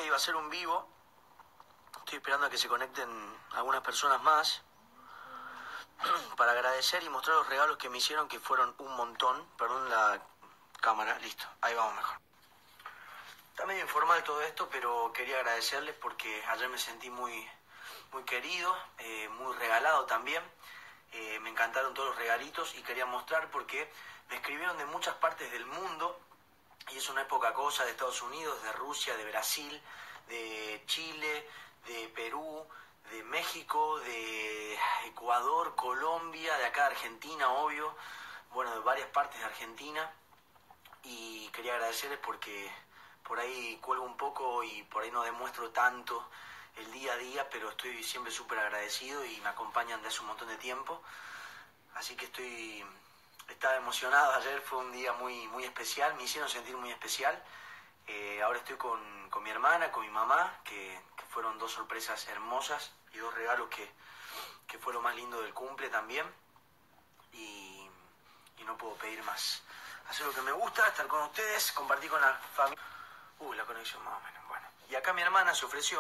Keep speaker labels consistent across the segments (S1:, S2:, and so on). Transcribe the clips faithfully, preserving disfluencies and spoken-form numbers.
S1: iba a hacer un vivo. Estoy esperando a que se conecten algunas personas más para agradecer y mostrar los regalos que me hicieron, que fueron un montón. Perdón la cámara, listo, ahí vamos mejor. Está medio informal todo esto, pero quería agradecerles porque ayer me sentí muy, muy querido, eh, muy regalado también. Eh, me encantaron todos los regalitos y quería mostrar porque me escribieron de muchas partes del mundo y eso no es poca cosa, de Estados Unidos, de Rusia, de Brasil, de Chile, de Perú, de México, de Ecuador, Colombia, de acá de Argentina, obvio, bueno, de varias partes de Argentina, y quería agradecerles porque por ahí cuelgo un poco y por ahí no demuestro tanto el día a día, pero estoy siempre súper agradecido y me acompañan de hace un montón de tiempo, así que estoy, estaba emocionado. Ayer fue un día muy, muy especial, me hicieron sentir muy especial. Eh, ahora estoy con, con mi hermana, con mi mamá, que, que fueron dos sorpresas hermosas y dos regalos que, que fue lo más lindo del cumple también, y, y no puedo pedir más. Hacer lo que me gusta, estar con ustedes, compartir con la familia. Uy, la conexión más o menos, bueno. Y acá mi hermana se ofreció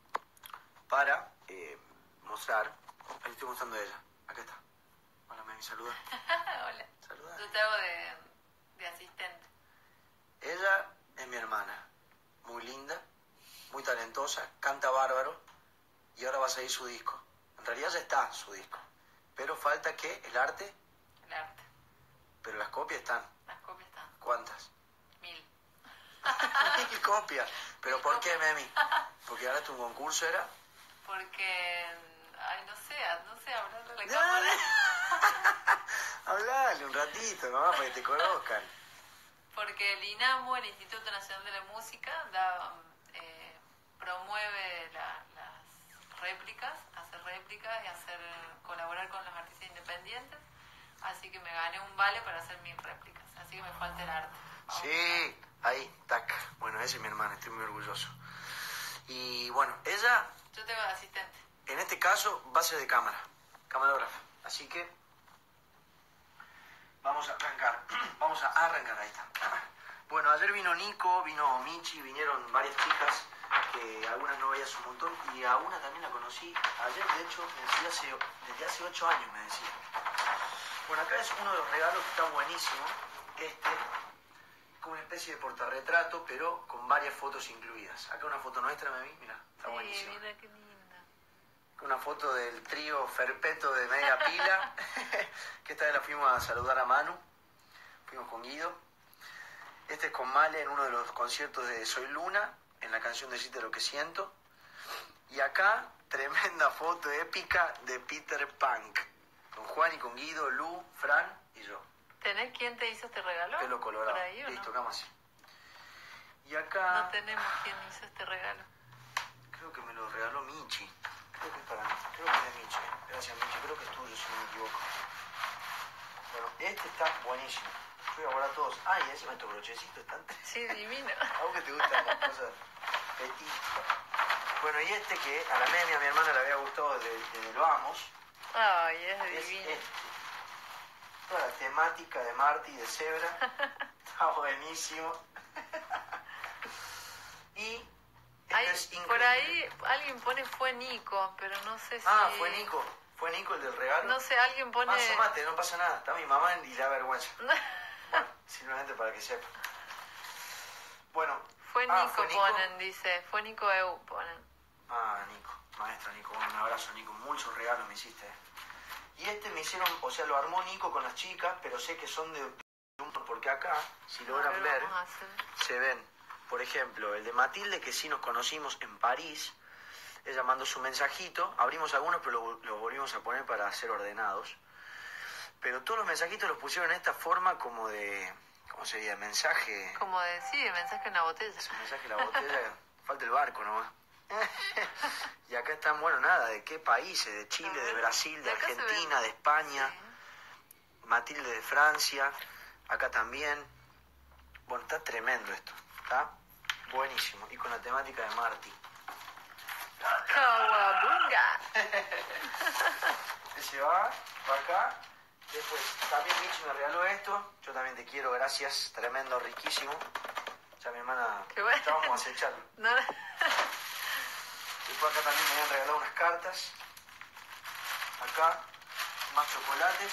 S1: para eh, mostrar. Ahí estoy mostrando a ella. Acá está. Hola, Memi, saluda.
S2: Hola.
S1: Saluda.
S2: Yo te hago de, de asistente.
S1: Ella es mi hermana. Muy linda, muy talentosa, canta bárbaro y ahora va a salir su disco. En realidad ya está su disco. Pero falta que el arte,
S2: El arte.
S1: pero las copias están.
S2: Las copias están.
S1: ¿Cuántas?
S2: Mil.
S1: Mil copias. ¿Pero por qué, Memi? Porque ahora tu concurso era...
S2: Porque, ay, no sé, no sé, hablando de la cámara.
S1: Hablale un ratito, mamá, para que te conozcan.
S2: Porque el INAMU, el Instituto Nacional de la Música, da, eh, promueve la, las réplicas, hacer réplicas y hacer colaborar con los artistas independientes. Así que me gané un vale para hacer mis réplicas. Así que me falta el arte. Vamos.
S1: Sí, ahí, tac. Bueno, esa es mi hermana, estoy muy orgulloso. Y bueno, ella,
S2: Yo tengo de asistente.
S1: en este caso, va a ser de cámara, camarógrafa. Así que vamos a arrancar. Vamos a arrancar, ahí está. Bueno, ayer vino Nico, vino Michi, vinieron varias chicas, que algunas no veías un montón, y a una también la conocí ayer, de hecho, me decía hace, desde hace ocho años me decía. Bueno, acá es uno de los regalos que está buenísimo, este, como una especie de portarretrato, pero con varias fotos incluidas. Acá una foto nuestra, Memi, mira, está
S2: Sí,
S1: buenísimo.
S2: mira qué linda.
S1: Una foto del trío Ferpeto de media pila, que esta vez la fuimos a saludar a Manu, fuimos con Guido. Este es con Male en uno de los conciertos de Soy Luna, en la canción Decite lo que siento. Y acá, tremenda foto épica de Peter Punk, con Juan y con Guido, Lu, Fran y yo.
S2: ¿Tenés quién te hizo este regalo?
S1: Pelo colorado.
S2: ¿Por ahí o
S1: Listo,
S2: no?
S1: cama así. Y acá,
S2: No tenemos quién hizo este regalo.
S1: creo que me lo regaló Michi. Creo que es para mí, creo que es de Michi. Gracias, Michi, creo que es tuyo, si no me equivoco. Bueno, este está buenísimo. Yo voy a guardar todos. Ay, encima estos brochecitos están...
S2: Sí, divino.
S1: A vos que te gustan las cosas petit. Bueno, y este que a la Memi, a mi hermana, le había gustado desde, desde Lo Vamos.
S2: Ay, es
S1: Es
S2: divino.
S1: este. Toda la temática de Marty y de Zebra. Está buenísimo. Y este
S2: Ay,
S1: es increíble.
S2: por ahí alguien pone fue Nico, pero no sé si...
S1: Ah, fue Nico. Fue Nico el del regalo.
S2: No sé, alguien pone...
S1: Ah, sumate, no pasa nada. Está mi mamá y le da vergüenza. Bueno, simplemente para que sepa. Bueno.
S2: Fue
S1: ah,
S2: Nico,
S1: ¿fue Nico?
S2: ponen, dice. Fue Nico Eu, ponen.
S1: Ah, Nico. Maestro Nico. Un abrazo, Nico. Muchos regalos me hiciste. Y este me hicieron, o sea, lo armó Nico con las chicas, pero sé que son de un... Porque acá, si logran
S2: Ahora
S1: ver,
S2: vamos a hacer.
S1: se ven, por ejemplo, el de Matilde, que sí nos conocimos en París. Ella mandó su mensajito. Abrimos algunos, pero los lo volvimos a poner para ser ordenados. Pero todos los mensajitos los pusieron en esta forma como de... ¿Cómo sería? Mensaje...
S2: Como decir, mensaje en la botella.
S1: Es un mensaje en la botella. Falta el barco nomás. Y acá están, bueno, nada, ¿de qué países? De Chile, de Brasil, de
S2: De acá se
S1: Argentina,
S2: ven.
S1: de España.
S2: Sí.
S1: Matilde de Francia. Acá también. Bueno, está tremendo esto. Está buenísimo. Y con la temática de Marty.
S2: Kawabunga.
S1: Ese va, va acá. Después, también Michi me regaló esto. Yo también te quiero, gracias. Tremendo, riquísimo. Ya mi hermana,
S2: Qué bueno.
S1: ya vamos a acecharlo.
S2: No,
S1: Después acá también me habían regalado unas cartas. Acá, más chocolates.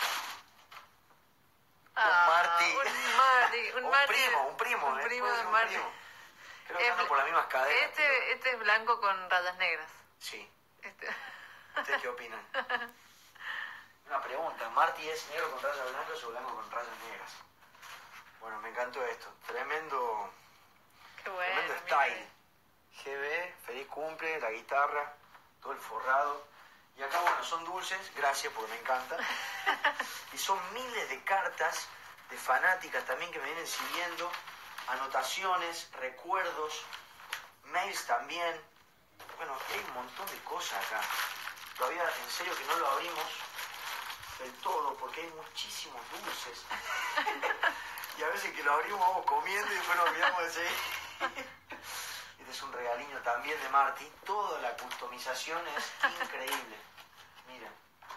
S2: Ah,
S1: un Marty.
S2: Un Marty. Un,
S1: un
S2: Marty,
S1: primo, un primo.
S2: Un
S1: ¿eh?
S2: primo
S1: Puede
S2: de
S1: ser un
S2: Marty.
S1: primo. Creo que
S2: Es
S1: andan por las mismas cadenas.
S2: Este,
S1: pero...
S2: este es blanco con rayas negras.
S1: Sí.
S2: Este...
S1: ¿Ustedes qué opinan? Una pregunta. ¿Marty es negro con rayas blancas o blanco con rayas negras? Bueno, me encantó esto. Tremendo...
S2: Qué bueno.
S1: Tremendo style. G B, feliz cumple, la guitarra, todo el forrado. Y acá, bueno, son dulces, gracias porque me encanta. Y son miles de cartas de fanáticas también que me vienen siguiendo. Anotaciones, recuerdos, mails también. Bueno, hay un montón de cosas acá. Todavía, en serio, que no lo abrimos del todo porque hay muchísimos dulces. Y a veces que lo abrimos vamos comiendo y después nos olvidamos de seguir. Este es un regaliño también de Marty. Toda la customización es increíble. Miren.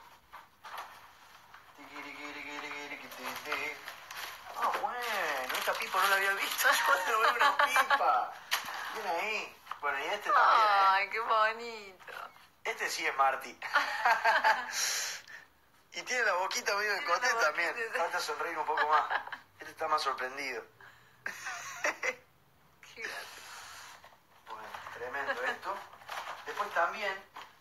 S1: Ah, bueno, esta pipa no la había visto. Yo no veo una pipa. Miren ahí. Bueno, y este también, ¿eh?
S2: Ay, qué bonito.
S1: Este sí es Marty. Y tiene la boquita medio de coté también. Falta sonreír un poco más. Este está más sorprendido.
S2: Qué gracia.
S1: Bueno, tremendo esto. Después también...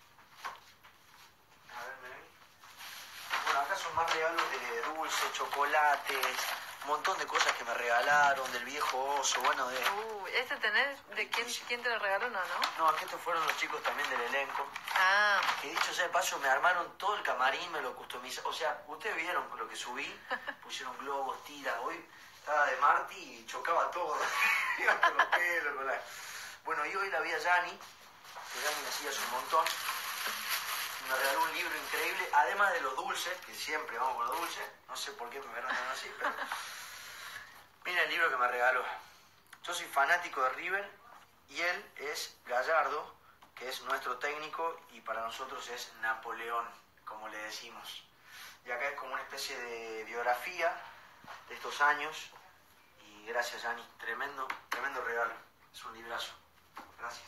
S1: A ver, ven. Bueno, acá son más regalos de dulces, chocolates, un montón de cosas que me regalaron, del viejo oso, bueno, de...
S2: Uh, ¿este tenés? ¿De quién, quién te lo regaló? No, ¿no?
S1: No, aquí estos fueron los chicos también del elenco.
S2: Ah.
S1: Que dicho sea de paso, me armaron todo el camarín, me lo customizaron. O sea, ustedes vieron lo que subí, pusieron globos, tiras. Hoy estaba de Marty y chocaba todo. Iba con los pelos, con la... Bueno, y hoy la vi a Yanni, que Yanni me sigue hace un montón. Me regaló un libro increíble, además de los dulces, que siempre vamos con los dulces. No sé por qué me verán así, pero... Mira el libro que me regaló. Yo soy fanático de River y él es Gallardo, que es nuestro técnico y para nosotros es Napoleón, como le decimos. Y acá es como una especie de biografía de estos años. Y gracias, Yanni. Tremendo, tremendo regalo. Es un librazo. Gracias.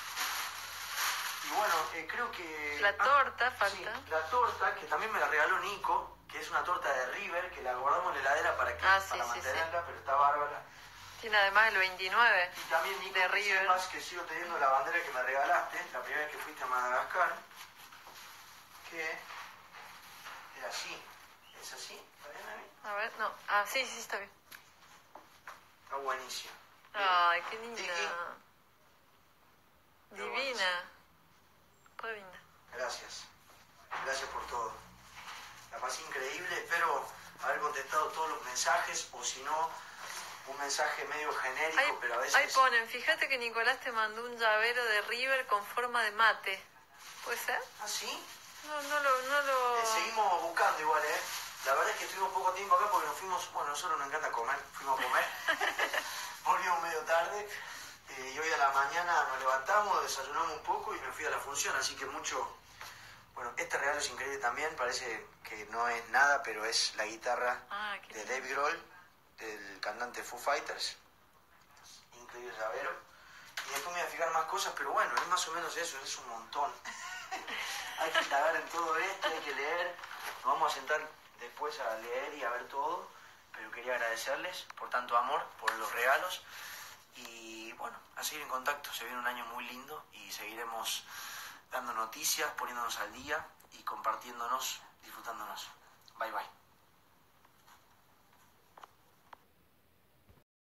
S1: Y bueno, eh, creo que...
S2: La torta,
S1: ah,
S2: falta.
S1: Sí, la torta, que también me la regaló Nico, que es una torta de River, que la guardamos en la heladera para, que,
S2: Ah, sí,
S1: para
S2: sí,
S1: mantenerla, sí. Pero está bárbara.
S2: Tiene además el veintinueve.
S1: Y también, Nico,
S2: de
S1: que
S2: River.
S1: sepas que sigo teniendo la bandera que me regalaste, la primera vez que fuiste a Madagascar, que es así. ¿Es así? ¿Está bien ahí?
S2: A ver, no. Ah, sí, sí, está bien.
S1: Está buenísimo.
S2: Ay, qué linda.
S1: Tiki.
S2: Divina. Re linda.
S1: Gracias. Gracias por todo. La pasé increíble. Espero haber contestado todos los mensajes, o si no, un mensaje medio genérico,
S2: Ahí,
S1: pero a veces...
S2: ahí ponen, fíjate que Nicolás te mandó un llavero de River con forma de mate. ¿Puede ser?
S1: ¿Ah, sí?
S2: No, no lo... No lo...
S1: Eh, seguimos buscando igual, ¿eh? La verdad es que estuvimos poco tiempo acá porque nos fuimos... Bueno, a nosotros nos encanta comer. Fuimos a comer. Volvimos medio tarde. Eh, y hoy a la mañana nos levantamos, desayunamos un poco y me fui a la función. Así que mucho... Bueno, este regalo es increíble también. Parece que no es nada, pero es la guitarra
S2: ah,
S1: de Dave Grohl, del cantante Foo Fighters. Increíble llavero. Y después me voy a fijar más cosas, pero bueno, es más o menos eso, es un montón. Hay que indagar en todo esto, hay que leer. Nos vamos a sentar después a leer y a ver todo, pero quería agradecerles por tanto amor, por los regalos y bueno, a seguir en contacto. Se viene un año muy lindo y seguiremos dando noticias, poniéndonos al día y compartiéndonos, disfrutándonos. Bye bye.